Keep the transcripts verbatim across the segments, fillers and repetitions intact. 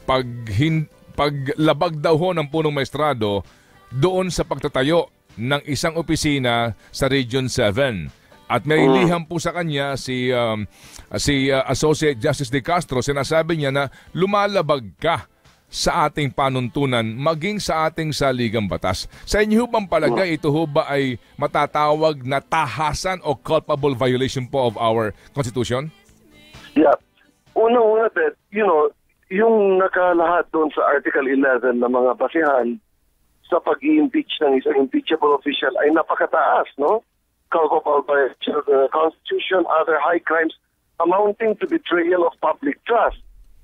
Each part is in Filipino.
pag, hin, paglabag daw ho ng punong maestrado doon sa pagtatayo ng isang opisina sa Region seven. At may liham po sa kanya si, um, si uh, Associate Justice De Castro. Sinasabi niya na lumalabag ka sa ating panuntunan, maging sa ating saligang batas. Sa inyo bang palagay, ito ho ba ay matatawag na tahasan o culpable violation po of our Constitution? Yeah. Una-una, that, you know, yung nakalahat doon sa Article eleven na mga basihan sa pag-i-impeach ng isang impeachable official ay napakataas, no? Culpable violation of the Constitution, other high crimes amounting to betrayal of public trust.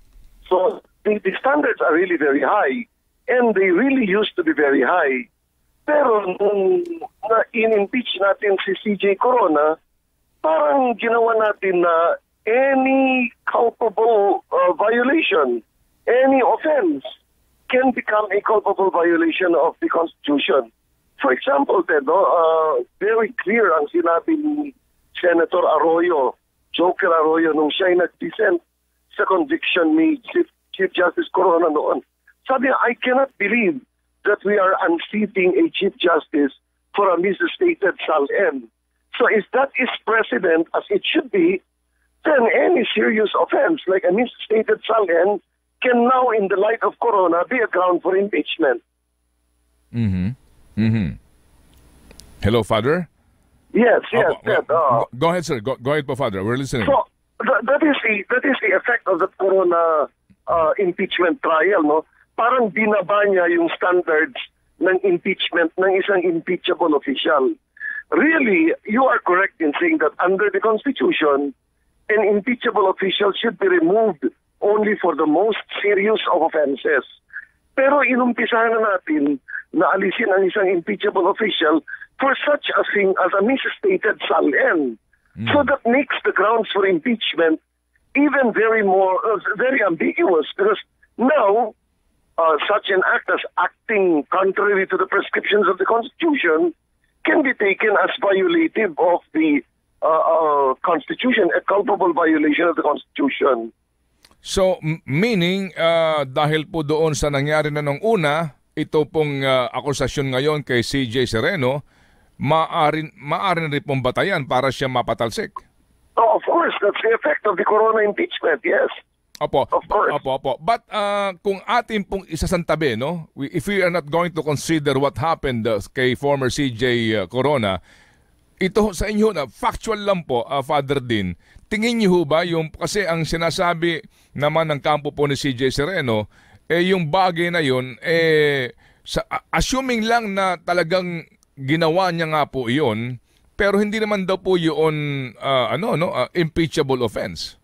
So, The, the standards are really very high, and they really used to be very high. Pero nung na-in-impeach natin si C J Corona, parang ginawa natin na any culpable uh, violation, any offense, can become a culpable violation of the Constitution. For example, Ted, no, uh, very clear ang sinabi ni Senator Arroyo, Joker Arroyo, nung siya ay nag-dissent sa conviction ni Chief Chief Justice Corona noon. Sabi niya, I cannot believe that we are unseating a Chief Justice for a misstated S A L-N. So if that is precedent as it should be, then any serious offense like a misstated S A L-N can now, in the light of Corona, be a ground for impeachment. Mm-hmm. Mm-hmm. Hello, Father? Yes, yes. Oh, yes go, uh, go ahead, sir. Go, go ahead po, Father. We're listening. So, th- that is the that is the effect of the Corona Uh, impeachment trial, no? Parang binaba niya yung standards ng impeachment ng isang impeachable official. Really, you are correct in saying that under the Constitution, an impeachable official should be removed only for the most serious of offenses. Pero inumpisahan na natin na alisin ang isang impeachable official for such a thing as a misstated S A L-N. Mm. So that makes the grounds for impeachment even very more, uh, very ambiguous, because now uh, such an act as acting contrary to the prescriptions of the Constitution can be taken as violative of the uh, uh, Constitution, a culpable violation of the Constitution. So, m- meaning, uh, dahil po doon sa nangyari na nung una, ito pong uh, akusasyon ngayon kay C J Sereno, maaari, maaari rin pong batayan para siya mapatalsik. Oh, of course, that's the effect of the Corona impeachment, yes. Opo, of course. Opo, opo. But uh, kung atin pong isasantabi, no? We, if we are not going to consider what happened uh, kay former C J uh, Corona, ito sa inyo na factual lang po, uh, Father Din, tingin niyo ba yung, kasi ang sinasabi naman ng kampo po ni C J Sereno, eh yung bagay na yun, eh, sa, uh, assuming lang na talagang ginawa niya nga po iyon, pero hindi naman daw po yun uh, ano no uh, impeachable offense.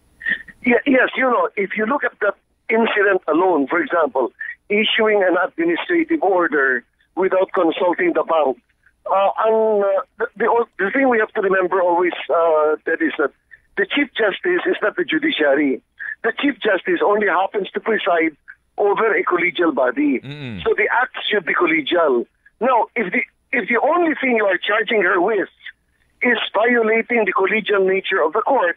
Yeah, yes, you know, if you look at that incident alone, for example, issuing an administrative order without consulting the bank, uh, and uh, the, the the thing we have to remember always uh, that is that the Chief Justice is not the judiciary. The Chief Justice only happens to preside over a collegial body, mm-hmm. so the acts should be collegial. Now, if the If the only thing you are charging her with is violating the collegial nature of the court,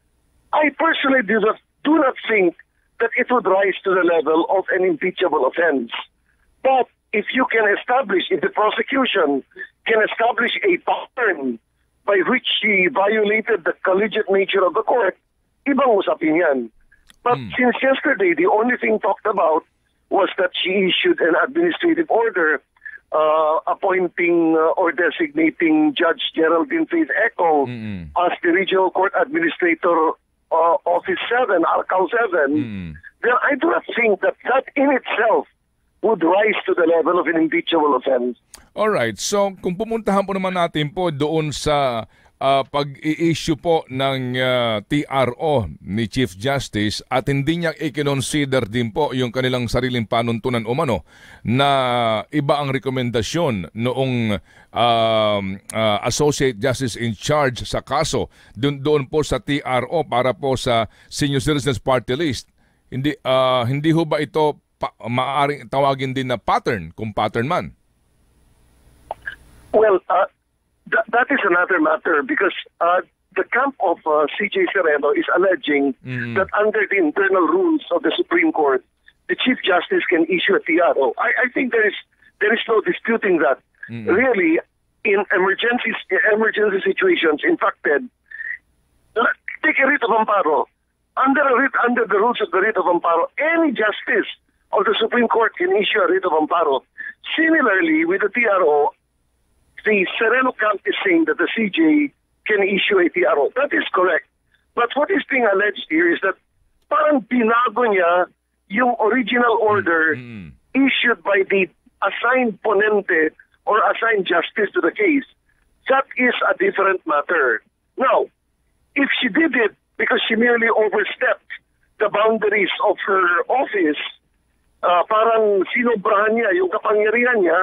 I personally do not, do not think that it would rise to the level of an impeachable offense. But if you can establish, if the prosecution can establish a pattern by which she violated the collegiate nature of the court, ibang usapin yan. But mm. since yesterday, the only thing talked about was that she issued an administrative order Uh, appointing uh, or designating Judge Geraldine Faith Eco mm-hmm. as the Regional Court Administrator uh, Office seven, Arcal seven, mm-hmm. then I do not think that that in itself would rise to the level of an impeachable offense. Alright, so kung pumuntahan po naman natin po doon sa uh, pag-i-issue po ng uh, T R O ni Chief Justice at hindi niya i-consider din po yung kanilang sariling panuntunan umano na iba ang rekomendasyon noong uh, uh, Associate Justice in Charge sa kaso doon, doon po sa T R O para po sa Senior Citizens Party List. Hindi, uh, hindi ho ba ito pa, maaaring tawagin din na pattern kung pattern man? Well, uh, th- that is another matter because uh, the camp of uh, C J Sereno is alleging mm. that under the internal rules of the Supreme Court, the Chief Justice can issue a T R O. I, I think there is there is no disputing that. Mm-hmm. Really, in emergency emergency situations, in fact, Ted, take a writ of amparo. Under a writ, under the rules of the writ of amparo, any justice of the Supreme Court can issue a writ of amparo. Similarly, with the T R O, the Sereno camp is saying that the C J can issue a T R O. That is correct. But what is being alleged here is that parang binago niya yung original order mm-hmm. issued by the assigned ponente or assigned justice to the case. That is a different matter. Now, if she did it because she merely overstepped the boundaries of her office, uh, parang sinobrahan niya yung kapangyarihan niya,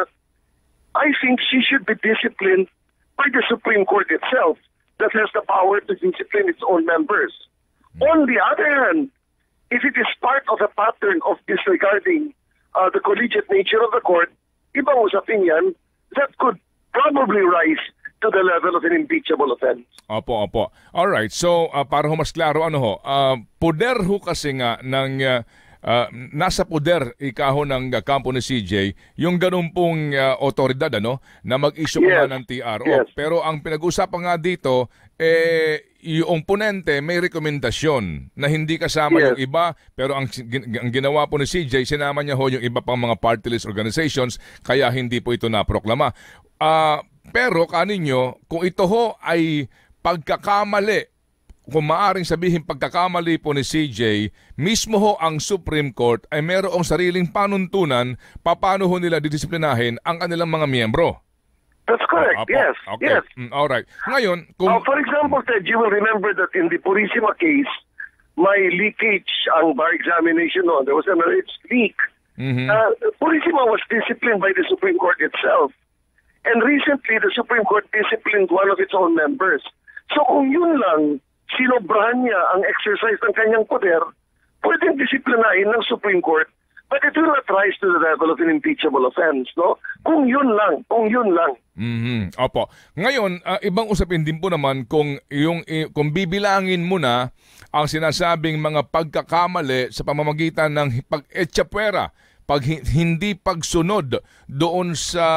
I think she should be disciplined by the Supreme Court itself that has the power to discipline its own members. On the other hand, if it is part of a pattern of disregarding uh, the collegiate nature of the court, ibang usapin yan, that could probably rise to the level of an impeachable offense. Opo, opo. All right. So, uh, para ho mas klaro, ano ho, uh, poder ho kasi nga ng, uh, uh, nasa poder ikaho ng uh, kampo ni C J, yung ganun pong uh, otoridad, ano, na mag-issue yes. ka ng T R O. Yes. Pero ang pinag-usapan nga dito, eh, yung ponente may rekomendasyon na hindi kasama yes. yung iba, pero ang, ang ginawa po ni C J, sinama niya ho yung iba pang mga party list organizations, kaya hindi po ito naproklama. Ah, uh, pero kaninyo, kung ito ho ay pagkakamali, kung maaring sabihin pagkakamali po ni C J, mismo ho ang Supreme Court ay mayroong sariling panuntunan paano ho nila didisiplinahin ang kanilang mga miyembro. That's correct, Apo. yes. Okay. yes. Mm, all right. Ngayon, kung... Uh, for example, Ted, you will remember that in the Purisima case, may leakage ang bar examination noon. There was an alleged leak. Mm-hmm. Uh, Purisima was disciplined by the Supreme Court itself. And recently, the Supreme Court disciplined one of its own members. So kung yun lang, sinobrahan niya ang exercise ng kanyang poder, pwedeng disiplinahin ng Supreme Court, but it will not rise to the level of an impeachable offense, no? Kung yun lang, kung yun lang. Mm-hmm. Opo. Ngayon, uh, ibang usapin din po naman kung, yung, eh, kung bibilangin mo na ang sinasabing mga pagkakamali sa pamamagitan ng pag-etchapuera, pag hindi pagsunod doon sa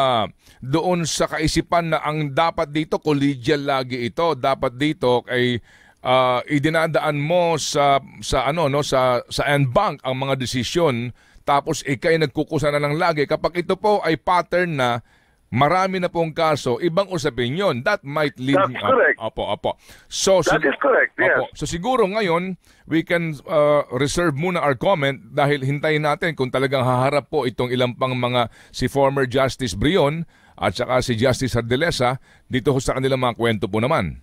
doon sa kaisipan na ang dapat dito collegial lagi ito, dapat dito ay uh, idinadaan mo sa sa ano no sa sa banc ang mga desisyon, tapos ikay nagkukusa na lang lagi kapag ito po ay pattern na marami na pong kaso, ibang usapin yon. That might lead... That's correct. Opo, opo. So, That is correct, yes. Opo. So siguro ngayon, we can uh, reserve muna our comment dahil hintayin natin kung talagang haharap po itong ilang pang mga si former Justice Brion at saka si Justice Ardelesa dito sa kanilang mga kwento po naman.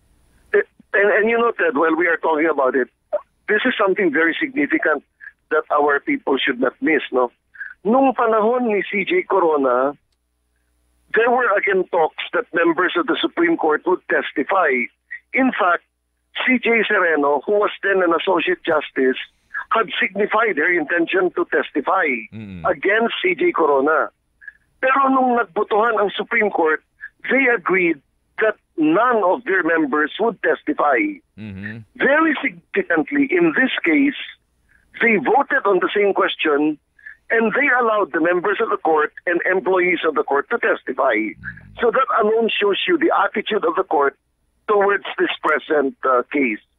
And, and you know, Ted, while we are talking about it, this is something very significant that our people should not miss, no? Nung panahon ni C J Corona, there were again talks that members of the Supreme Court would testify. In fact, C J Sereno, who was then an Associate Justice, had signified her intention to testify mm. against C J Corona. Pero nung nagbotohan ang Supreme Court, they agreed that none of their members would testify. Mm-hmm. Very significantly, in this case, they voted on the same question and they allowed the members of the court and employees of the court to testify. So that alone shows you the attitude of the court towards this present uh, case.